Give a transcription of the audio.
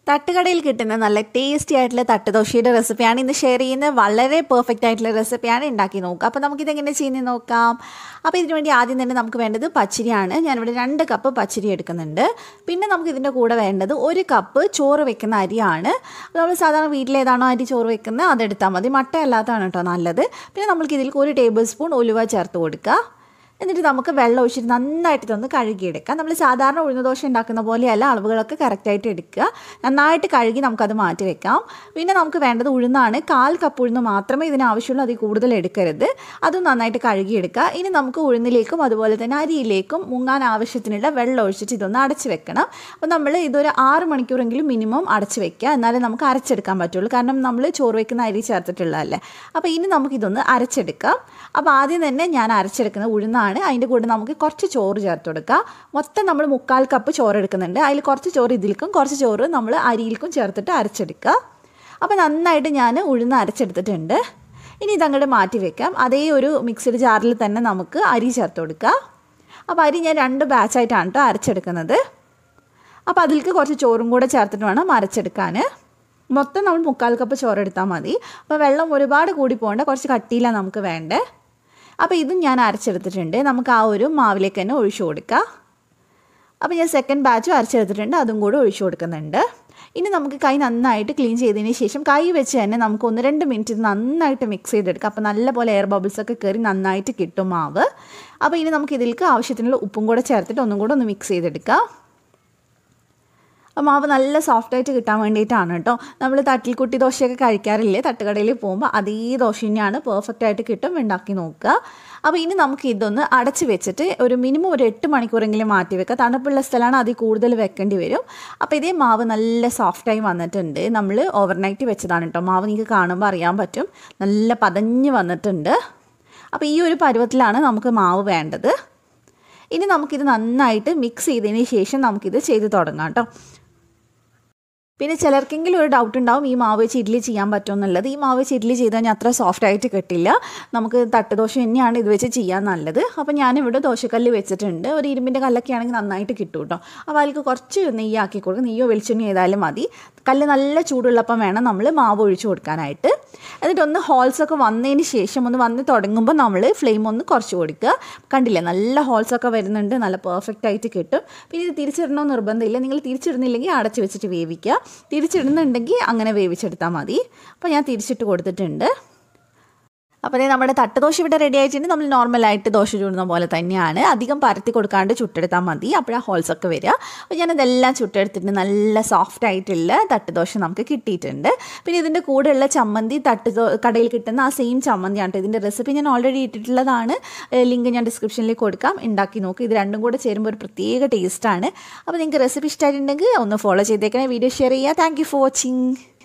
തട്ടുകടയിൽ കിട്ടുന്ന നല്ല ടേസ്റ്റി ആയിട്ടുള്ള തട്ടുദോശയുടെ റെസിപ്പിയാണ് ഇന്ന് ഷെയർ ചെയ്യുന്നത്. വളരെ പെർഫെക്റ്റ് ആയിട്ടുള്ള റെസിപ്പിയാണ്. ഉണ്ടാക്കി നോക്കുക. അപ്പോൾ നമുക്കിതെങ്ങനെ ചെയ്യുന്നത് നോക്കാം. അപ്പോൾ ഇതിനു വേണ്ടി ആദ്യം തന്നെ നമുക്ക് വേണ്ടത് പച്ചരിയാണ്. ഞാനിവിടെ 2 കപ്പ് പച്ചരി എടുക്കുന്നുണ്ട്. പിന്നെ നമുക്ക് ഇതിൻ്റെ കൂടെ വേണ്ടത് 1 കപ്പ് ചോറ് വെക്കുന്ന അരിയാണ്. നമ്മൾ സാധാരണ വീട്ടിലേതാണോ അരി ചോറ് വെക്കുന്നത് അതെടുത്താൽ മതി. മട്ട അല്ലാത്തതാണ് കേട്ടോ നല്ലത്. പിന്നെ നമുക്ക് ഇതിലേക്ക് 1 ടേബിൾ സ്പൂൺ ഉലുവ ചേർത്ത് കൊടുക്കുക. എന്നിട്ട് നമുക്ക് വെള്ളം ഒഴിച്ചിട്ട് നന്നായിട്ട് ഇതൊന്ന് കഴുകിയെടുക്കാം. നമ്മൾ സാധാരണ ഉഴുന്ന ദോശ ഉണ്ടാക്കുന്ന പോലെയല്ല, അളവുകളൊക്കെ കറക്റ്റായിട്ട് എടുക്കുക. നന്നായിട്ട് കഴുകി നമുക്കത് മാറ്റി വെക്കാം. പിന്നെ നമുക്ക് വേണ്ടത് ഉഴുന്നാണ്. 1/4 കപ്പ് ഉഴുന്ന് മാത്രമേ ഇതിന് ആവശ്യമുള്ളൂ, അതിൽ കൂടുതൽ എടുക്കരുത്. അതും നന്നായിട്ട് കഴുകിയെടുക്കുക. ഇനി നമുക്ക് ഉഴുന്നിലേക്കും അതുപോലെ തന്നെ അരിയിലേക്കും മുങ്ങാൻ ആവശ്യത്തിനുള്ള വെള്ളം ഒഴിച്ചിട്ട് ഇതൊന്ന് അടച്ച് വെക്കണം. അപ്പോൾ നമ്മൾ ഇതൊരു 6 മണിക്കൂറെങ്കിലും മിനിമം അടച്ച് വെക്കുക. എന്നാലേ നമുക്ക് അരച്ചെടുക്കാൻ പറ്റുള്ളൂ. കാരണം നമ്മൾ ചോറ് വയ്ക്കുന്ന അരി ചേർത്തിട്ടുള്ളതല്ലേ. അപ്പോൾ ഇനി നമുക്കിതൊന്ന് അരച്ചെടുക്കാം. അപ്പോൾ ആദ്യം തന്നെ ഞാൻ അരച്ചെടുക്കുന്ന ഉഴുന്നാണ്. അതിൻ്റെ കൂടെ നമുക്ക് കുറച്ച് ചോറ് ചേർത്ത് കൊടുക്കുക. മൊത്തം നമ്മൾ 1/4 കപ്പ് ചോറ് എടുക്കുന്നുണ്ട്. അതിൽ കുറച്ച് ചോറ് ഇതിലേക്കും കുറച്ച് ചോറ് നമ്മൾ അരിയിലേക്കും ചേർത്തിട്ട് അരച്ചെടുക്കുക. അപ്പോൾ നന്നായിട്ട് ഞാൻ ഉഴുന്ന് അരച്ചെടുത്തിട്ടുണ്ട്. ഇനി ഇതങ്ങോട്ട് മാറ്റി വെക്കാം. അതേ ഒരു മിക്സിഡ് ജാറിൽ തന്നെ നമുക്ക് അരി ചേർത്ത് കൊടുക്കുക. അപ്പോൾ അരി ഞാൻ 2 ബാച്ചായിട്ടാണ് കേട്ടോ അരച്ചെടുക്കുന്നത്. അപ്പോൾ അതിലേക്ക് കുറച്ച് ചോറും കൂടെ ചേർത്തിട്ട് വേണം അരച്ചെടുക്കാൻ. മൊത്തം നമ്മൾ 1/4 കപ്പ് ചോറ് എടുത്താൽ മതി. അപ്പോൾ വെള്ളം ഒരുപാട് കൂടി പോകേണ്ട, കുറച്ച് കട്ടിയിലാണ് നമുക്ക് വേണ്ടേ. അപ്പോൾ ഇതും ഞാൻ അരച്ചെടുത്തിട്ടുണ്ട്. നമുക്ക് ആ ഒരു മാവിലേക്ക് തന്നെ ഒഴിച്ചു കൊടുക്കുക. അപ്പോൾ ഞാൻ സെക്കൻഡ് ബാച്ചും അരച്ചെടുത്തിട്ടുണ്ട്, അതും കൂടെ ഒഴിച്ചു കൊടുക്കുന്നുണ്ട്. ഇനി നമുക്ക് കൈ നന്നായിട്ട് ക്ലീൻ ചെയ്തതിന് ശേഷം കൈ വെച്ച് തന്നെ നമുക്ക് 1-2 മിനിറ്റ് ഇത് നന്നായിട്ട് മിക്സ് ചെയ്തെടുക്കാം. അപ്പോൾ നല്ലപോലെ എയർ ബബിൾസൊക്കെ കയറി നന്നായിട്ട് കിട്ടും മാവ്. അപ്പോൾ ഇനി നമുക്ക് ഇതിലേക്ക് ആവശ്യത്തിനുള്ള ഉപ്പും കൂടെ ചേർത്തിട്ട് ഒന്നും കൂടെ ഒന്ന് മിക്സ് ചെയ്തെടുക്കാം. മാവ് നല്ല സോഫ്റ്റായിട്ട് കിട്ടാൻ വേണ്ടിയിട്ടാണ് കേട്ടോ. നമ്മൾ തട്ടിൽ കുട്ടി ദോശയൊക്കെ കഴിക്കാറില്ലേ, തട്ടുകടയിൽ പോകുമ്പോൾ അതേ ദോശ തന്നെയാണ്, പെർഫെക്റ്റായിട്ട് കിട്ടും. ഉണ്ടാക്കി നോക്കുക. അപ്പോൾ ഇനി നമുക്ക് ഇതൊന്ന് അടച്ച് വെച്ചിട്ട് ഒരു മിനിമം 8 മണിക്കൂറെങ്കിലും മാറ്റി വെക്കുക. തണുപ്പുള്ള സ്ഥലമാണ്, അതിൽ കൂടുതൽ വെക്കേണ്ടി വരും. അപ്പോൾ ഇതേ മാവ് നല്ല സോഫ്റ്റായി വന്നിട്ടുണ്ട്. നമ്മൾ ഓവർനൈറ്റ് വെച്ചതാണ് കേട്ടോ. മാവ് നിങ്ങൾക്ക് കാണുമ്പോൾ അറിയാൻ പറ്റും, നല്ല പതഞ്ഞ് വന്നിട്ടുണ്ട്. അപ്പോൾ ഈ ഒരു പരുവത്തിലാണ് നമുക്ക് മാവ് വേണ്ടത്. ഇനി നമുക്കിത് നന്നായിട്ട് മിക്സ് ചെയ്തതിന് ശേഷം നമുക്കിത് ചെയ്ത് തുടങ്ങാം കേട്ടോ. പിന്നെ ചിലർക്കെങ്കിലും ഒരു ഡൗട്ട് ഉണ്ടാവും, ഈ മാവ് വെച്ച് ഇഡ്ഡലി ചെയ്യാൻ പറ്റുമെന്നുള്ളത്. ഈ മാവ് വെച്ച് ഇഡ്ഡലി ചെയ്ത് കഴിഞ്ഞാൽ അത്ര സോഫ്റ്റായിട്ട് കിട്ടില്ല. നമുക്ക് തട്ടുദോശ തന്നെയാണ് ഇത് വെച്ച് ചെയ്യാൻ നല്ലത്. അപ്പോൾ ഞാനിവിടെ ദോശക്കല്ല് വെച്ചിട്ടുണ്ട്. ഒരു ഇരുമ്പിൻ്റെ കല്ലൊക്കെ ആണെങ്കിൽ നന്നായിട്ട് കിട്ടും കേട്ടോ. അപ്പോൾ അതിലേക്ക് കുറച്ച് നെയ്യാക്കി കൊടുക്കുക. നെയ്യോ വെളിച്ചെണ്ണയോ ഏതായാലും മതി. കല്ല് നല്ല ചൂടുള്ളപ്പം വേണം നമ്മൾ മാവ് ഒഴിച്ചു കൊടുക്കാനായിട്ട്. എന്നിട്ടൊന്ന് ഹോൾസൊക്കെ വന്നതിന് ശേഷം ഒന്ന് വന്ന് തുടങ്ങുമ്പോൾ നമ്മൾ ഫ്ലെയിം ഒന്ന് കുറച്ച് കൊടുക്കുക. കണ്ടില്ലേ, നല്ല ഹോൾസൊക്കെ വരുന്നുണ്ട്, നല്ല പെർഫെക്റ്റായിട്ട് കിട്ടും. പിന്നെ ഇത് തിരിച്ചിടണമെന്ന് നിർബന്ധമില്ല. നിങ്ങൾ തിരിച്ചിടുന്നില്ലെങ്കിൽ അടച്ച് വെച്ചിട്ട് വേവിക്കുക. തിരിച്ചിടുന്നുണ്ടെങ്കിൽ അങ്ങനെ വേവിച്ചെടുത്താൽ മതി. അപ്പോൾ ഞാൻ തിരിച്ചിട്ട് കൊടുത്തിട്ടുണ്ട്. അപ്പോൾ നമ്മുടെ തട്ടുദോശ ഇവിടെ റെഡി ആയിട്ടുണ്ട്. നമ്മൾ നോർമലായിട്ട് ദോശ ചൂടുന്ന പോലെ തന്നെയാണ്. അധികം പരത്തി കൊടുക്കാണ്ട് ചുട്ടെടുത്താൽ മതി. അപ്പോഴാണ് ഹോൾസൊക്കെ വരിക. അപ്പോൾ ഞാനതെല്ലാം ചുട്ടെടുത്തിട്ട് നല്ല സോഫ്റ്റ് ആയിട്ടുള്ള തട്ടുദോശ നമുക്ക് കിട്ടിയിട്ടുണ്ട്. പിന്നെ ഇതിൻ്റെ കൂടെയുള്ള ചമ്മന്തി കടയിൽ കിട്ടുന്ന ആ സെയിം ചമ്മന്തിയാണ്. ഇതിൻ്റെ റെസിപ്പി ഞാൻ ഓൾറെഡി ഇട്ടിട്ടുള്ളതാണ്. ലിങ്ക് ഞാൻ ഡിസ്ക്രിപ്ഷനിൽ കൊടുക്കാം. ഉണ്ടാക്കി നോക്കുക. ഇത് രണ്ടും കൂടെ ചേരുമ്പോൾ ഒരു പ്രത്യേക ടേസ്റ്റാണ്. അപ്പോൾ നിങ്ങൾക്ക് റെസിപ്പി ഇഷ്ടമായിട്ടുണ്ടെങ്കിൽ ഒന്ന് ഫോളോ ചെയ്തേക്കണേ. വീഡിയോ ഷെയർ ചെയ്യുക. Thank you for watching.